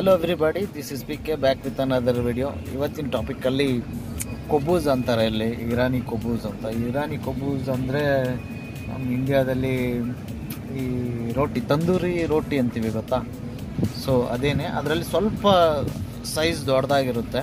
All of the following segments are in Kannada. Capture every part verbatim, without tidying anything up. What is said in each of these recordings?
Hello everybody, this is P K back with another video. ಇವತ್ತಿನ ಟಾಪಿಕ್ ಅಲ್ಲಿ ಕೊಬೂಸ್ ಅಂತಾರೆ, ಇಲ್ಲಿ ಇರಾನಿ ಕೊಬೂಸ್ ಅಂತ. ಇರಾನಿ ಕೊಬೂಸ್ ಅಂದರೆ ನಮ್ಮ ಇಂಡಿಯಾದಲ್ಲಿ ಈ ರೋಟಿ, ತಂದೂರಿ ರೋಟಿ ಅಂತೀವಿ ಗೊತ್ತಾ. ಸೊ ಅದೇನೆ, ಅದರಲ್ಲಿ ಸ್ವಲ್ಪ ಸೈಜ್ ದೊಡ್ಡದಾಗಿರುತ್ತೆ.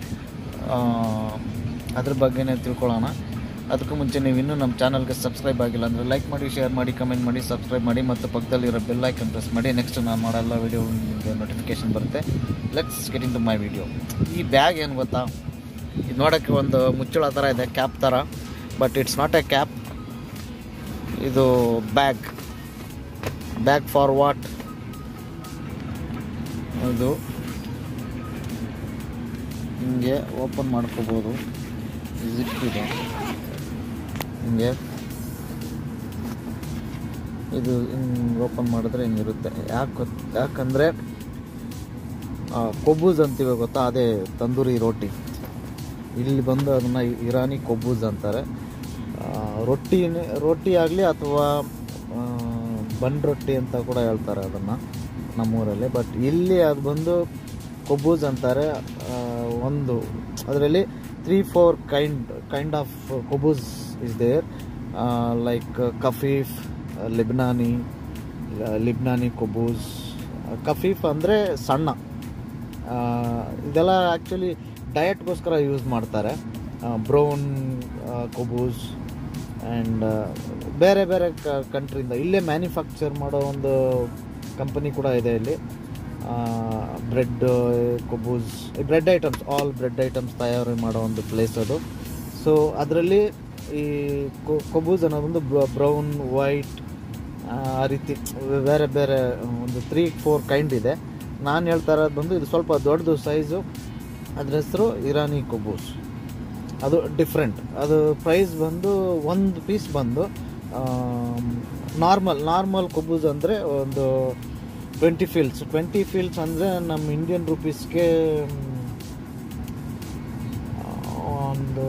ಅದ್ರ ಬಗ್ಗೆನೇ ತಿಳ್ಕೊಳ್ಳೋಣ. ಅದಕ್ಕೂ ಮುಂಚೆ ನೀವು ಇನ್ನೂ ನಮ್ಮ ಚಾನಲ್ಗೆ ಸಬ್ಸ್ಕ್ರೈಬ್ ಆಗಿಲ್ಲ ಅಂದರೆ ಲೈಕ್ ಮಾಡಿ, ಶೇರ್ ಮಾಡಿ, ಕಮೆಂಟ್ ಮಾಡಿ, ಸಬ್ಸ್ಕ್ರೈಬ್ ಮಾಡಿ ಮತ್ತು ಪಕ್ಕದಲ್ಲಿರೋ ಬೆಲ್ ಐಕನ್ ಪ್ರೆಸ್ ಮಾಡಿ. ನೆಕ್ಸ್ಟ್ ನಾನು ಮಾಡೋಲ್ಲ ವಿಡಿಯೋ ನಿಮಗೆ ನೋಟಿಫಿಕೇಶನ್ ಬರುತ್ತೆ. Let's get into my video. ಈ ಬ್ಯಾಗ್ ಏನು ಗೊತ್ತಾ, ಇದು ನೋಡೋಕ್ಕೆ ಒಂದು ಮುಚ್ಚಳ ಥರ ಇದೆ, ಕ್ಯಾಪ್ ಥರ, but it's not a cap. ಇದು ಬ್ಯಾಗ್ ಬ್ಯಾಗ್ ಫಾರ್ ವಾಟ್? ಇದು ಹಿಂಗೆ ಓಪನ್ ಮಾಡ್ಕೋಬೋದು, ಜಿಪ್ ಇದೆ ಹಿಂಗೆ. ಇದು ಹಿಂಗೆ ಓಪನ್ ಮಾಡಿದ್ರೆ ಹಿಂಗಿರುತ್ತೆ. ಯಾಕೆ ಯಾಕಂದರೆ ಕೊಬೂಸ್ ಅಂತೀವಿ ಗೊತ್ತಾ, ಅದೇ ತಂದೂರಿ ರೋಟಿ. ಇಲ್ಲಿ ಬಂದು ಅದನ್ನು ಇರಾನಿ ಕೊಬೂಸ್ ಅಂತಾರೆ. ರೊಟ್ಟಿ ರೊಟ್ಟಿ ಆಗಲಿ ಅಥವಾ ಬನ್ ರೊಟ್ಟಿ ಅಂತ ಕೂಡ ಹೇಳ್ತಾರೆ ಅದನ್ನು ನಮ್ಮೂರಲ್ಲಿ. ಬಟ್ ಇಲ್ಲಿ ಅದು ಬಂದು ಕೊಬೂಸ್ ಅಂತಾರೆ. ಒಂದು ಅದರಲ್ಲಿ three four kind kind of ಕೊಬೂಸ್ ಇಸ್ ದೇರ್, ಲೈಕ್ ಕಫೀಫ್, ಲಿಬ್ನಾನಿ ಲಿಬ್ನಾನಿ ಕೊಬೂಸ್. ಕಫೀಫ್ ಅಂದರೆ ಸಣ್ಣ. ಇದೆಲ್ಲ ಆ್ಯಕ್ಚುಲಿ ಡಯಟ್ಗೋಸ್ಕರ ಯೂಸ್ ಮಾಡ್ತಾರೆ. ಬ್ರೌನ್ ಕೊಬೂಸ್ ಆ್ಯಂಡ್ ಬೇರೆ ಬೇರೆ ಕಂಟ್ರಿಯಿಂದ ಇಲ್ಲೇ ಮ್ಯಾನುಫ್ಯಾಕ್ಚರ್ ಮಾಡೋ ಒಂದು ಕಂಪನಿ ಕೂಡ ಇದೆ ಇಲ್ಲಿ. ಬ್ರೆಡ್ ಕೊಬೂಸ್, bread items, all bread items ತಯಾರು ಮಾಡೋ ಒಂದು ಪ್ಲೇಸ್ ಅದು. ಸೊ ಅದರಲ್ಲಿ ಈ ಕೊಬೂಸ್ ಅನ್ನೋದೊಂದು ಬ್ರೌನ್, ವೈಟ್, ಆ ರೀತಿ ಬೇರೆ ಬೇರೆ ಒಂದು ತ್ರೀ ಫೋರ್ ಕೈಂಡ್ ಇದೆ. ನಾನು ಹೇಳ್ತಾ ಇರೋದು ಬಂದು ಇದು ಸ್ವಲ್ಪ ದೊಡ್ಡದು ಸೈಜು. ಅದ್ರ ಹೆಸರು ಇರಾನಿ ಕೊಬೂಸ್. ಅದು ಡಿಫ್ರೆಂಟ್. ಅದು ಪ್ರೈಸ್ ಬಂದು ಒಂದು ಪೀಸ್ ಬಂದು ನಾರ್ಮಲ್ ನಾರ್ಮಲ್ ಕೊಬೂಸ್ ಅಂದರೆ ಒಂದು ಟ್ವೆಂಟಿ ಫೀಲ್ಸ್ ಟ್ವೆಂಟಿ ಫೀಲ್ಸ್ ಅಂದರೆ ನಮ್ಮ ಇಂಡಿಯನ್ ರುಪೀಸ್ಗೆ ಒಂದು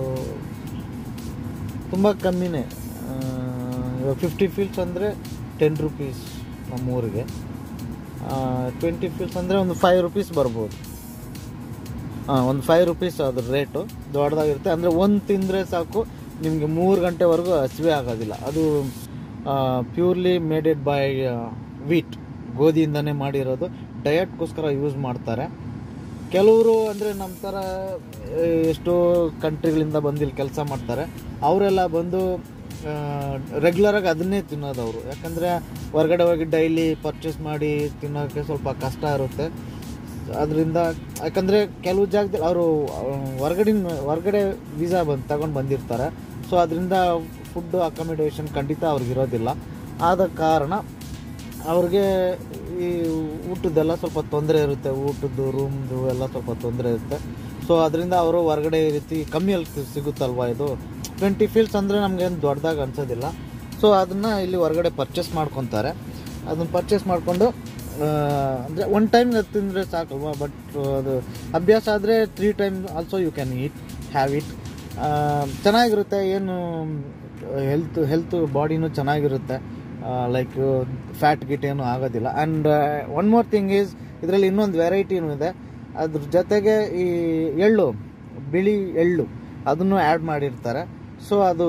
ತುಂಬ ಕಮ್ಮಿನೇ. ಇವಾಗ ಫಿಫ್ಟಿ ಫೀಲ್ಸ್ ಅಂದರೆ ಟೆನ್ ರುಪೀಸ್ ನಮ್ಮೂರಿಗೆ. ಟ್ವೆಂಟಿ ಫೀಲ್ಸ್ ಅಂದರೆ ಒಂದು ಫೈವ್ ರುಪೀಸ್ ಬರ್ಬೋದು. ಹಾಂ, ಒಂದು ಫೈವ್ ರುಪೀಸ್ ಅದ್ರ ರೇಟು. ದೊಡ್ಡದಾಗಿರುತ್ತೆ. ಅಂದರೆ ಒಂದು ತಿಂದರೆ ಸಾಕು, ನಿಮಗೆ ಮೂರು ಗಂಟೆವರೆಗೂ ಹಸಿವೆ ಆಗೋದಿಲ್ಲ. ಅದು ಪ್ಯೂರ್ಲಿ ಮೇಡೆಡ್ ಬೈ ವೀಟ್, ಗೋಧಿಯಿಂದನೇ ಮಾಡಿರೋದು. ಡಯಟ್ಗೋಸ್ಕರ ಯೂಸ್ ಮಾಡ್ತಾರೆ. ಕೆಲವರು ಅಂದರೆ ನಮ್ಮ ಥರ ಎಷ್ಟೋ ಕಂಟ್ರಿಗಳಿಂದ ಬಂದು ಇಲ್ಲಿ ಕೆಲಸ ಮಾಡ್ತಾರೆ. ಅವರೆಲ್ಲ ಬಂದು ರೆಗ್ಯುಲರಾಗಿ ಅದನ್ನೇ ತಿನ್ನೋದು ಅವರು. ಯಾಕಂದರೆ ಹೊರಗಡೆ ಹೋಗಿ ಡೈಲಿ ಪರ್ಚೇಸ್ ಮಾಡಿ ತಿನ್ನೋಕ್ಕೆ ಸ್ವಲ್ಪ ಕಷ್ಟ ಇರುತ್ತೆ. ಅದರಿಂದ ಯಾಕಂದರೆ ಕೆಲವು ಜಾಗದಲ್ಲಿ ಅವರು ಹೊರಗಡೆ ಹೊರಗಡೆ ವೀಸಾ ಬಂದು ತಗೊಂಡು ಬಂದಿರ್ತಾರೆ. ಸೊ ಅದರಿಂದ ಫುಡ್ಡು ಅಕಾಮಿಡೇಷನ್ ಖಂಡಿತ ಅವ್ರಿಗಿರೋದಿಲ್ಲ. ಆದ ಕಾರಣ ಅವ್ರಿಗೆ ಈ ಊಟದ್ದೆಲ್ಲ ಸ್ವಲ್ಪ ತೊಂದರೆ ಇರುತ್ತೆ. ಊಟದ್ದು, ರೂಮ್ದು ಎಲ್ಲ ಸ್ವಲ್ಪ ತೊಂದರೆ ಇರುತ್ತೆ. ಸೊ ಅದರಿಂದ ಅವರು ಹೊರಗಡೆ ಈ ರೀತಿ ಕಮ್ಮಿಯಲ್ಲಿ ಸಿಗುತ್ತಲ್ವ. ಇದು ಟ್ವೆಂಟಿ ಫೀಲ್ಸ್ ಅಂದರೆ ನಮಗೇನು ದೊಡ್ಡದಾಗಿ ಅನ್ಸೋದಿಲ್ಲ. ಸೊ ಅದನ್ನು ಇಲ್ಲಿ ಹೊರಗಡೆ ಪರ್ಚೇಸ್ ಮಾಡ್ಕೊತಾರೆ. ಅದನ್ನು ಪರ್ಚೇಸ್ ಮಾಡಿಕೊಂಡು ಅಂದರೆ ಒನ್ ಟೈಮ್ ತಿಂದರೆ ಸಾಕಲ್ವ. ಬಟ್ ಅದು ಅಭ್ಯಾಸ ಆದರೆ three time also you can eat have it. ಚೆನ್ನಾಗಿರುತ್ತೆ. ಏನು ಹೆಲ್ತ್ ಹೆಲ್ತ್ ಬಾಡಿನೂ ಚೆನ್ನಾಗಿರುತ್ತೆ. ಲೈಕ್ ಫ್ಯಾಟ್ ಗಿಟ್ ಏನೂ ಆಗೋದಿಲ್ಲ. And one more thing is, ಇದರಲ್ಲಿ ಇನ್ನೊಂದು ವೆರೈಟಿನೂ ಇದೆ. ಅದ್ರ ಜೊತೆಗೆ ಈ ಎಳ್ಳು, ಬಿಳಿ ಎಳ್ಳು, ಅದನ್ನು ಆ್ಯಡ್ ಮಾಡಿರ್ತಾರೆ. ಸೊ ಅದು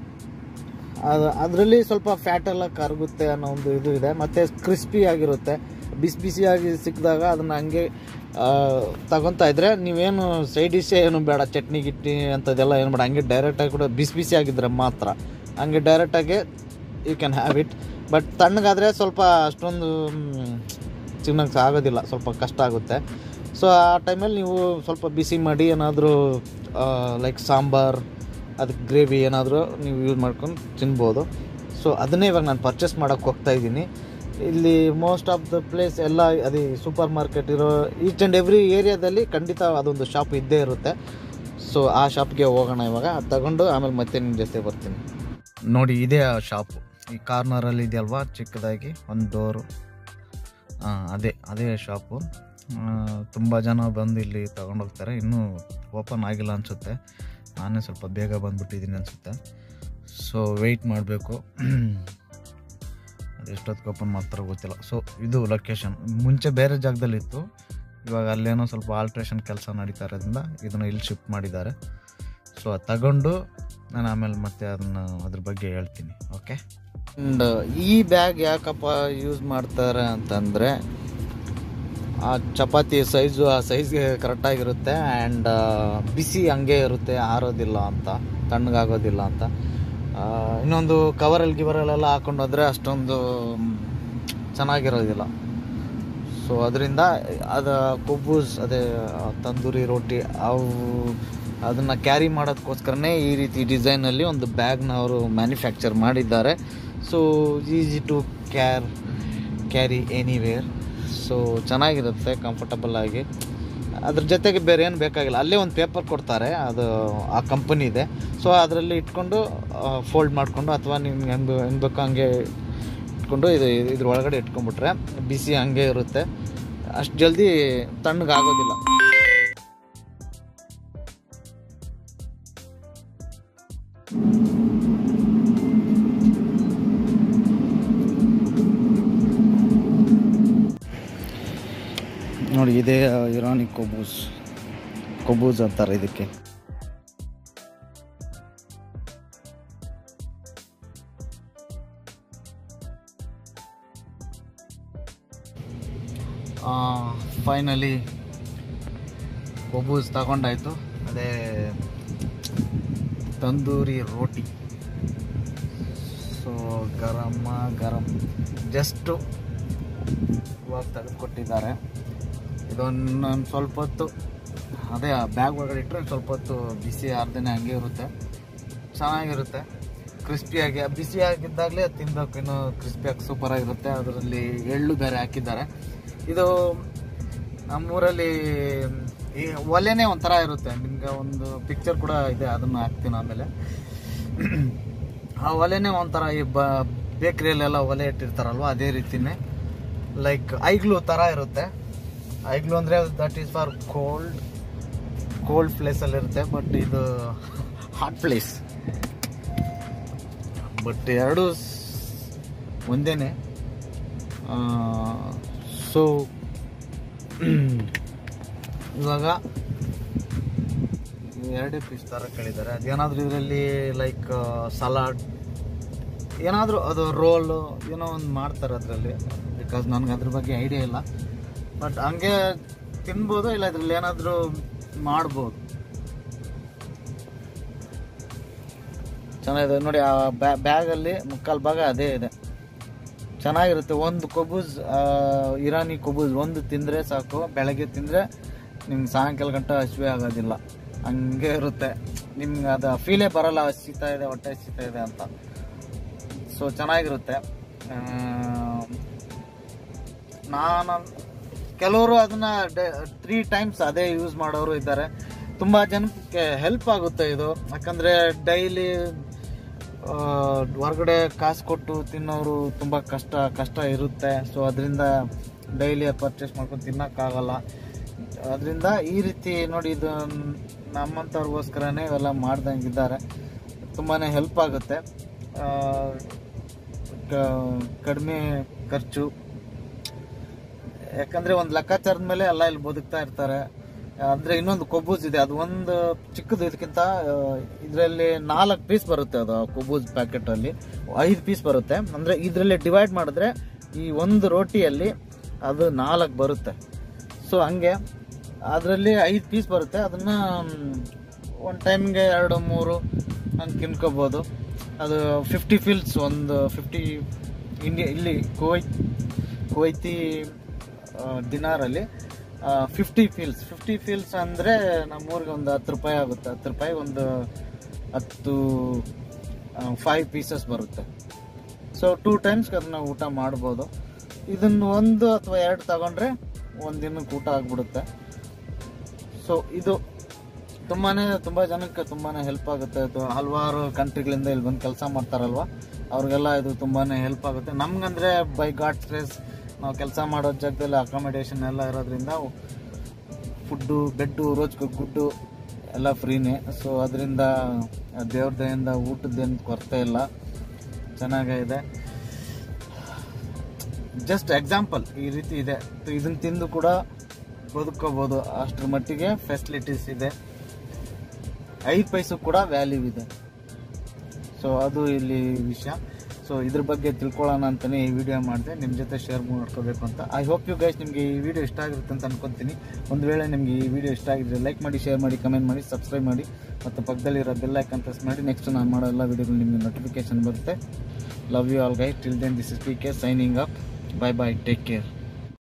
ಅದು ಅದರಲ್ಲಿ ಸ್ವಲ್ಪ ಫ್ಯಾಟೆಲ್ಲ ಕರಗುತ್ತೆ ಅನ್ನೋ ಒಂದು ಇದು ಇದೆ. ಮತ್ತು ಕ್ರಿಸ್ಪಿ ಆಗಿರುತ್ತೆ. ಬಿಸಿ ಬಿಸಿಯಾಗಿ ಸಿಕ್ಕಿದಾಗ ಅದನ್ನು ಹಂಗೆ ತಗೊತಾ ಇದ್ದರೆ ನೀವೇನು ಸೈಡ್ ಡಿಶ್ಶೇ ಏನು ಬೇಡ, ಚಟ್ನಿ ಗಿಟ್ನಿ ಅಂಥದ್ದೆಲ್ಲ ಏನು ಬೇಡ. ಹಂಗೆ ಡೈರೆಕ್ಟಾಗಿ ಕೂಡ ಬಿಸಿ ಬಿಸಿ ಆಗಿದ್ದರೆ ಮಾತ್ರ ಹಂಗೆ ಡೈರೆಕ್ಟಾಗಿ you can have it. But ತಣ್ಣಗಾದರೆ ಸ್ವಲ್ಪ ಅಷ್ಟೊಂದು ತಿನ್ನೋಕ್ಕೆ ಆಗೋದಿಲ್ಲ, ಸ್ವಲ್ಪ ಕಷ್ಟ ಆಗುತ್ತೆ. ಸೊ ಆ ಟೈಮಲ್ಲಿ ನೀವು ಸ್ವಲ್ಪ ಬಿಸಿ ಮಾಡಿ ಏನಾದರೂ ಲೈಕ್ ಸಾಂಬಾರು, ಅದಕ್ಕೆ ಗ್ರೇವಿ ಏನಾದರೂ ನೀವು ಯೂಸ್ ಮಾಡ್ಕೊಂಡು ತಿನ್ಬೋದು. ಸೊ ಅದನ್ನೇ ಇವಾಗ ನಾನು ಪರ್ಚೇಸ್ ಮಾಡೋಕ್ಕೆ ಹೋಗ್ತಾಯಿದ್ದೀನಿ. ಇಲ್ಲಿ ಮೋಸ್ಟ್ ಆಫ್ ದ ಪ್ಲೇಸ್ ಎಲ್ಲ ಅದೇ ಸೂಪರ್ ಮಾರ್ಕೆಟ್ ಇರೋ ಈಚ್ ಆ್ಯಂಡ್ ಎವ್ರಿ ಏರಿಯಾದಲ್ಲಿ ಖಂಡಿತ ಅದೊಂದು ಶಾಪ್ ಇದ್ದೇ ಇರುತ್ತೆ. ಸೊ ಆ ಶಾಪ್ಗೆ ಹೋಗೋಣ ಇವಾಗ. ಅದು ತಗೊಂಡು ಆಮೇಲೆ ಮತ್ತೆ ನಿಮ್ಮ ಜೊತೆ ಬರ್ತೀನಿ. ನೋಡಿ, ಇದೇ ಆ ಶಾಪು. ಈ ಕಾರ್ನರಲ್ಲಿ ಇದೆಯಲ್ವಾ ಚಿಕ್ಕದಾಗಿ ಒಂದು ಡೋರು, ಅದೇ ಅದೇ ಶಾಪು. ತುಂಬ ಜನ ಬಂದು ಇಲ್ಲಿ ತೊಗೊಂಡೋಗ್ತಾರೆ. ಇನ್ನೂ ಓಪನ್ ಆಗಿಲ್ಲ ಅನಿಸುತ್ತೆ. ನಾನೇ ಸ್ವಲ್ಪ ಬೇಗ ಬಂದುಬಿಟ್ಟಿದ್ದೀನಿ ಅನಿಸುತ್ತೆ. ಸೊ ವೆಯ್ಟ್ ಮಾಡಬೇಕು. ಅದು ಎಷ್ಟೊತ್ತಿಗೆ ಓಪನ್ ಮಾಡ್ತಾರೋ ಗೊತ್ತಿಲ್ಲ. ಸೊ ಇದು ಲೊಕೇಶನ್. ಮುಂಚೆ ಬೇರೆ ಜಾಗದಲ್ಲಿತ್ತು, ಇವಾಗ ಅಲ್ಲೇನೋ ಸ್ವಲ್ಪ ಆಲ್ಟ್ರೇಷನ್ ಕೆಲಸ ನಡೀತಾ ಇರೋದ್ರಿಂದ ಇದನ್ನು ಇಲ್ಲಿ ಶಿಫ್ಟ್ ಮಾಡಿದ್ದಾರೆ. ಸೊ ಅದು ತಗೊಂಡು ನಾನು ಆಮೇಲೆ ಮತ್ತೆ ಅದನ್ನು ಅದ್ರ ಬಗ್ಗೆ ಹೇಳ್ತೀನಿ. ಓಕೆ. ಆ್ಯಂಡ್ ಈ ಬ್ಯಾಗ್ ಯಾಕಪ್ಪ ಯೂಸ್ ಮಾಡ್ತಾರೆ ಅಂತಂದರೆ ಆ ಚಪಾತಿ ಸೈಜು ಆ ಸೈಜ್ಗೆ ಕರೆಕ್ಟಾಗಿರುತ್ತೆ ಆ್ಯಂಡ್ ಬಿಸಿ ಹಂಗೆ ಇರುತ್ತೆ, ಆರೋದಿಲ್ಲ ಅಂತ, ತಣ್ಣಗಾಗೋದಿಲ್ಲ ಅಂತ. ಇನ್ನೊಂದು ಕವರಲ್ಲಿ ಗಿವರಲ್ಲೆಲ್ಲ ಹಾಕೊಂಡು ಹೋದರೆ ಅಷ್ಟೊಂದು ಚೆನ್ನಾಗಿರೋದಿಲ್ಲ. ಸೊ ಅದರಿಂದ ಅದು ಕುಬ್ಬೂಸ್ ಅದೇ ತಂದೂರಿ ರೋಟಿ ಅವು ಅದನ್ನು ಕ್ಯಾರಿ ಮಾಡೋದಕ್ಕೋಸ್ಕರನೇ ಈ ರೀತಿ ಡಿಸೈನಲ್ಲಿ ಒಂದು ಬ್ಯಾಗ್ನ ಅವರು ಮ್ಯಾನುಫ್ಯಾಕ್ಚರ್ ಮಾಡಿದ್ದಾರೆ. So easy to car carry anywhere. So ಚೆನ್ನಾಗಿರುತ್ತೆ, ಕಂಫರ್ಟಬಲ್ ಆಗಿ. ಅದ್ರ ಜೊತೆಗೆ ಬೇರೆ ಏನು ಬೇಕಾಗಿಲ್ಲ, ಅಲ್ಲೇ ಒಂದು ಪೇಪರ್ ಕೊಡ್ತಾರೆ, ಅದು ಆ ಕಂಪನಿ ಇದೆ. ಸೊ ಅದರಲ್ಲಿ ಇಟ್ಕೊಂಡು ಫೋಲ್ಡ್ ಮಾಡಿಕೊಂಡು ಅಥವಾ ನಿಮ್ಗೆ ಹೆಂಗೆ ಹೆಂಗೆ ಬೇಕೋ ಹಂಗೆ ಇಟ್ಕೊಂಡು ಇದು ಇದ್ರ ಒಳಗಡೆ ಇಟ್ಕೊಂಡ್ಬಿಟ್ರೆ ಬಿಸಿ ಹಂಗೆ ಇರುತ್ತೆ, ಅಷ್ಟು ಜಲ್ದಿ ತಣ್ಣಗಾಗೋದಿಲ್ಲ. ನೋಡಿ, ಇದೇ ಇರಾನಿ ಕುಬ್ಬೂಸ್ ಕುಬ್ಬೂಸ್ ಅಂತಾರೆ ಇದಕ್ಕೆ. ಫೈನಲಿ ಕುಬ್ಬೂಸ್ ತಗೊಂಡಾಯ್ತು. ಅದೇ ತಂದೂರಿ ರೋಟಿ. ಸೊ ಗರಮ ಗರಂ ಜಸ್ಟು ಇವಾಗ ತೆಗೆದುಕೊಟ್ಟಿದ್ದಾರೆ. ಇದೊಂದು ಸ್ವಲ್ಪ ಹೊತ್ತು ಅದೇ ಬ್ಯಾಗ್ ಒಳಗಡೆ ಇಟ್ಟರೆ ಸ್ವಲ್ಪ ಹೊತ್ತು ಬಿಸಿ ಆರ್ದೇನೆ ಹಂಗೆ ಇರುತ್ತೆ, ಚೆನ್ನಾಗಿರುತ್ತೆ, ಕ್ರಿಸ್ಪಿಯಾಗಿ. ಬಿಸಿಯಾಗಿದ್ದಾಗಲೇ ತಿನ್ನಬೇಕು, ಇನ್ನೂ ಕ್ರಿಸ್ಪಿಯಾಗಿ ಸೂಪರಾಗಿರುತ್ತೆ. ಅದರಲ್ಲಿ ಎಳ್ಳು ಬೇರೆ ಹಾಕಿದ್ದಾರೆ. ಇದು ನಮ್ಮೂರಲ್ಲಿ ಈ ಒಲೆನೇ ಒಂಥರ ಇರುತ್ತೆ. ನಿಮ್ಗೆ ಒಂದು ಪಿಕ್ಚರ್ ಕೂಡ ಇದೆ, ಅದನ್ನು ಹಾಕ್ತೀನಿ ಆಮೇಲೆ. ಆ ಒಲೆನೇ ಒಂಥರ ಈ ಬ ಬೇಕ್ರಿಯಲ್ಲೆಲ್ಲ ಒಲೆ ಇಟ್ಟಿರ್ತಾರಲ್ವ, ಅದೇ ರೀತಿನೇ ಲೈಕ್ ಐಗ್ಲು ಥರ ಇರುತ್ತೆ. ಐಗ್ಲು ಅಂದರೆ that is for cold cold ಪ್ಲೇಸಲ್ಲಿರುತ್ತೆ, ಬಟ್ ಇದು ಹಾಟ್ ಪ್ಲೇಸ್. ಬಟ್ ಎರಡು ಒಂದೇನೆ. ಸೊ ಇವಾಗ ಎರಡೇ ಪೀಸ್ ಥರ ಕೇಳಿದ್ದಾರೆ. ಅದೇನಾದರೂ ಇದರಲ್ಲಿ ಲೈಕ್ ಸಲಾಡ್ ಏನಾದರೂ ಅದು ರೋಲು ಏನೋ ಒಂದು ಮಾಡ್ತಾರೆ ಅದರಲ್ಲಿ, ಬಿಕಾಸ್ ನನಗೆ ಅದ್ರ ಬಗ್ಗೆ ಐಡಿಯಾ ಇಲ್ಲ. ಬಟ್ ಹಂಗೆ ತಿನ್ಬೋದು, ಇಲ್ಲ ಇದ್ರಲ್ಲಿ ಏನಾದರೂ ಮಾಡ್ಬೋದು. ಚೆನ್ನಾಗಿದೆ ನೋಡಿ. ಆ ಬ್ಯಾಗಲ್ಲಿ ಮುಕ್ಕಾಲು ಭಾಗ ಅದೇ ಇದೆ, ಚೆನ್ನಾಗಿರುತ್ತೆ. ಒಂದು ಕುಬ್ಬೂಸ್ ಇರಾನಿ ಕುಬ್ಬೂಸ್ ಒಂದು ತಿಂದರೆ ಸಾಕು, ಬೆಳಗ್ಗೆ ತಿಂದರೆ ನಿಮ್ಗೆ ಸಾಯಂಕಾಲ ಗಂಟ ಹಸಿವೆ ಆಗೋದಿಲ್ಲ, ಹಂಗೆ ಇರುತ್ತೆ. ನಿಮ್ಗೆ ಅದು ಫೀಲೇ ಬರೋಲ್ಲ ಹಸಿತಾ ಇದೆ, ಹೊಟ್ಟೆ ಹಸಿತಾ ಇದೆ ಅಂತ. ಸೊ ಚೆನ್ನಾಗಿರುತ್ತೆ. ನಾನು ಕೆಲವರು ಅದನ್ನು ತ್ರೀ ಟೈಮ್ಸ್ ಅದೇ ಯೂಸ್ ಮಾಡೋರು ಇದ್ದಾರೆ. ತುಂಬ ಜನಕ್ಕೆ ಹೆಲ್ಪ್ ಆಗುತ್ತೆ ಇದು, ಯಾಕಂದರೆ ಡೈಲಿ ಹೊರಗಡೆ ಕಾಸು ಕೊಟ್ಟು ತಿನ್ನೋರು ತುಂಬ ಕಷ್ಟ ಕಷ್ಟ ಇರುತ್ತೆ. ಸೊ ಅದರಿಂದ ಡೈಲಿ ಪರ್ಚೇಸ್ ಮಾಡ್ಕೊಂಡು ತಿನ್ನೋಕ್ಕಾಗಲ್ಲ. ಅದರಿಂದ ಈ ರೀತಿ ನೋಡಿ, ಇದು ನಮ್ಮಂಥವ್ರಿಗೋಸ್ಕರನೇ ಇವೆಲ್ಲ ಮಾಡ್ದಂಗಿದ್ದಾರೆ. ತುಂಬಾ ಹೆಲ್ಪ್ ಆಗುತ್ತೆ, ಕಡಿಮೆ ಖರ್ಚು. ಯಾಕಂದರೆ ಒಂದು ಲೆಕ್ಕಾಚಾರದ ಮೇಲೆ ಎಲ್ಲ ಇಲ್ಲಿ ಬದುಕ್ತಾ ಇರ್ತಾರೆ. ಅಂದರೆ ಇನ್ನೊಂದು ಕುಬ್ಬೂಸ್ ಇದೆ, ಅದು ಒಂದು ಚಿಕ್ಕದು, ಇದಕ್ಕಿಂತ ಇದರಲ್ಲಿ ನಾಲ್ಕು ಪೀಸ್ ಬರುತ್ತೆ. ಅದು ಕುಬ್ಬೂಸ್ ಪ್ಯಾಕೆಟಲ್ಲಿ ಐದು ಪೀಸ್ ಬರುತ್ತೆ. ಅಂದರೆ ಇದರಲ್ಲಿ ಡಿವೈಡ್ ಮಾಡಿದ್ರೆ ಈ ಒಂದು ರೋಟಿಯಲ್ಲಿ ಅದು ನಾಲ್ಕು ಬರುತ್ತೆ. ಸೊ ಹಂಗೆ ಅದರಲ್ಲಿ ಐದು ಪೀಸ್ ಬರುತ್ತೆ. ಅದನ್ನು ಒಂದು ಟೈಮ್ಗೆ ಎರಡು ಮೂರು ಹಂಗೆ ತಿನ್ಕೋಬೋದು. ಅದು ಫಿಫ್ಟಿ ಫಿಲ್ಸ್, ಒಂದು ಫಿಫ್ಟಿ ಇಂಡಿಯಾ ಇಲ್ಲಿ ಕುವೈತ್ ಕುವೈತಿ ದಿನಾರಲ್ಲಿ ಫಿಫ್ಟಿ ಫೀಲ್ಸ್ ಫಿಫ್ಟಿ ಫೀಲ್ಸ್ ಅಂದರೆ ನಮ್ಮೂರಿಗೆ ಒಂದು ಹತ್ತು ರೂಪಾಯಿ ಆಗುತ್ತೆ. ಹತ್ತು ರೂಪಾಯಿ ಒಂದು ಹತ್ತು ಫೈವ್ ಪೀಸಸ್ ಬರುತ್ತೆ. ಸೊ ಟೂ ಟೈಮ್ಸ್ಗೆ ಅದನ್ನ ಊಟ ಮಾಡ್ಬೋದು. ಇದನ್ನು ಒಂದು ಅಥವಾ ಎರಡು ತಗೊಂಡ್ರೆ ಒಂದು ದಿನಕ್ಕೆ ಊಟ ಆಗಿಬಿಡುತ್ತೆ. ಸೊ ಇದು ತುಂಬಾ ತುಂಬ ಜನಕ್ಕೆ ತುಂಬಾ ಹೆಲ್ಪ್ ಆಗುತ್ತೆ. ಇದು ಹಲವಾರು ಕಂಟ್ರಿಗಳಿಂದ ಇಲ್ಲಿ ಬಂದು ಕೆಲಸ ಮಾಡ್ತಾರಲ್ವ, ಅವ್ರಿಗೆಲ್ಲ ಇದು ತುಂಬಾ ಹೆಲ್ಪ್ ಆಗುತ್ತೆ. ನಮ್ಗಂದರೆ ಬೈ ಗಾಡ್ ಸ್ಟ್ರೆಸ್ ನಾವು ಕೆಲಸ ಮಾಡೋ ಜಾಗದಲ್ಲಿ ಅಕಾಮಿಡೇಷನ್ ಎಲ್ಲ ಇರೋದ್ರಿಂದ ಫುಡ್ಡು, ಬೆಡ್ಡು, ರೋಜ್ ಗುಡ್ಡು ಎಲ್ಲ ಫ್ರೀನೇ. ಸೊ ಅದರಿಂದ ದೇವ್ರ ದಯಿಂದ ಊಟದ್ದೇನು ಕೊರತೆ ಇಲ್ಲ, ಚೆನ್ನಾಗಿದೆ. ಜಸ್ಟ್ ಎಕ್ಸಾಂಪಲ್ ಈ ರೀತಿ ಇದೆ. ಇದನ್ನು ತಿಂದು ಕೂಡ ಬದುಕೋಬೋದು, ಅಷ್ಟರ ಮಟ್ಟಿಗೆ ಫೆಸಿಲಿಟೀಸ್ ಇದೆ. ಐದು ಪೈಸು ಕೂಡ ವ್ಯಾಲ್ಯೂ ಇದೆ. ಸೊ ಅದು ಇಲ್ಲಿ ವಿಷಯ. ಸೊ ಇದ್ರ ಬಗ್ಗೆ ತಿಳ್ಕೊಳ್ಳೋಣ ಅಂತಲೇ ಈ ವಿಡಿಯೋ ಮಾಡಿದೆ, ನಿಮ್ಮ ಜೊತೆ ಶೇರ್ ಮಾಡ್ಕೋಬೇಕು ಅಂತ. ಐ ಹೋಪ್ ಯು ಗೈಸ್ ನಿಮಗೆ ಈ ವಿಡಿಯೋ ಇಷ್ಟ ಆಗಿರುತ್ತೆ ಅಂತ ಅನ್ಕೊತೀನಿ. ಒಂದು ವೇಳೆ ನಿಮಗೆ ಈ ವಿಡಿಯೋ ಇಷ್ಟ ಆಗಿದ್ರೆ ಲೈಕ್ ಮಾಡಿ, ಶೇರ್ ಮಾಡಿ, ಕಮೆಂಟ್ ಮಾಡಿ, ಸಬ್ಸ್ಕ್ರೈಬ್ ಮಾಡಿ ಮತ್ತು ಪಕ್ಕದಲ್ಲಿರೋ ಬೆಲ್ ಐಕಾನ್ ಪ್ರೆಸ್ ಮಾಡಿ. ನೆಕ್ಸ್ಟ್ ನಾನು ಮಾಡೋ ಎಲ್ಲ ವಿಡಿಯೋಗಳು ನಿಮಗೆ ನೋಟಿಫಿಕೇಶನ್ ಬರುತ್ತೆ. Love you all guys. Till then this is P K signing up. Bye bye, take care.